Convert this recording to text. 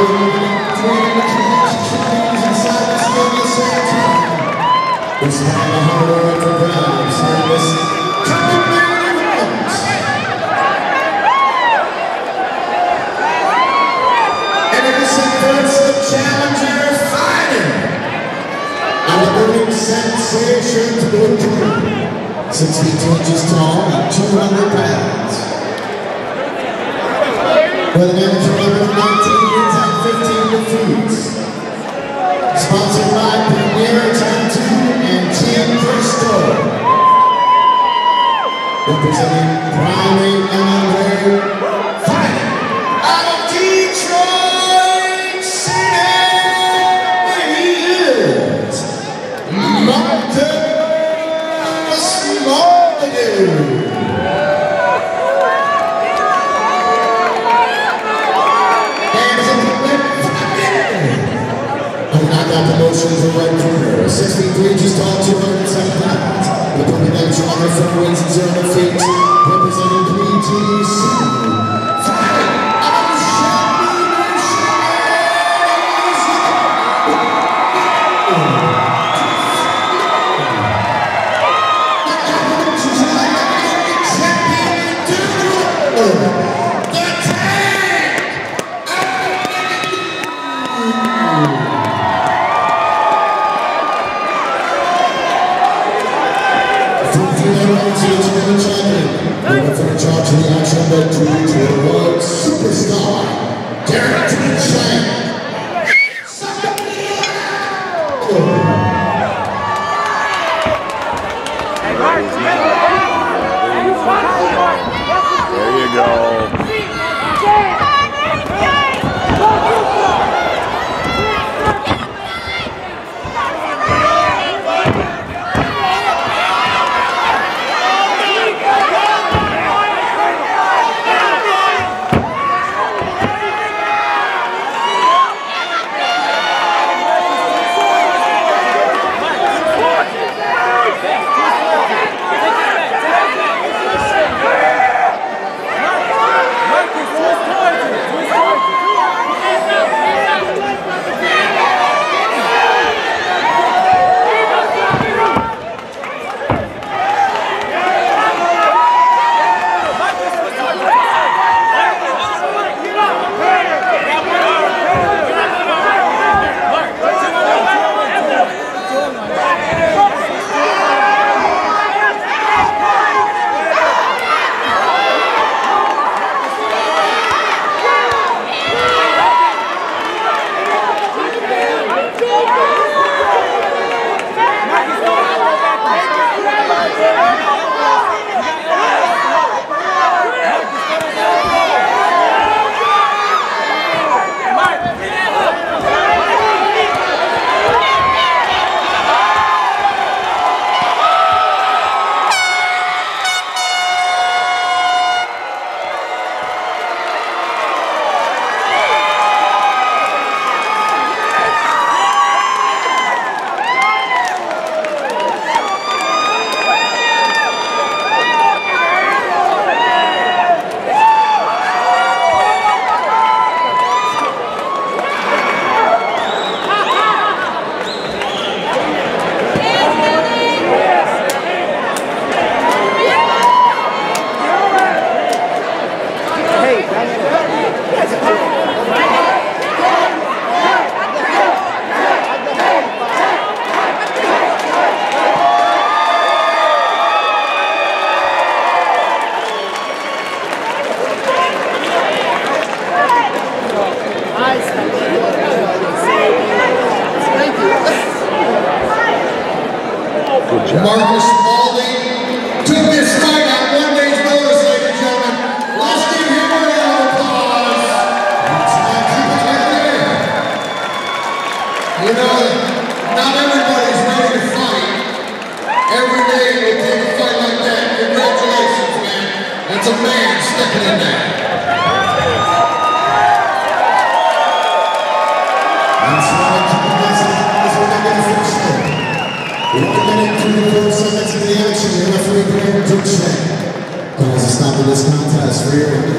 Sensations Blue Team, 16 inches tall and 200 pounds. With an amateur of 19 wins and 15 defeats. Sponsored by Premier Tattoo and Team Bristol. Representing Primate MMA, fighting out of Detroit City, he is Marcus Maulding. Promotions are right corner, 63 inches tall, 207 pounds. The opponent that draw from wins and 0 defeats, representing PTC. Fighting out of to the action that to the world superstar, Dillion There you go. Marcus Maulding took this fight at 1 day's notice, ladies and gentlemen. Let's give him a round of applause. You know, not everybody's ready to fight. Every day we take a fight like that. Congratulations, man. That's a man stepping in there. Calls a stop to this contest for your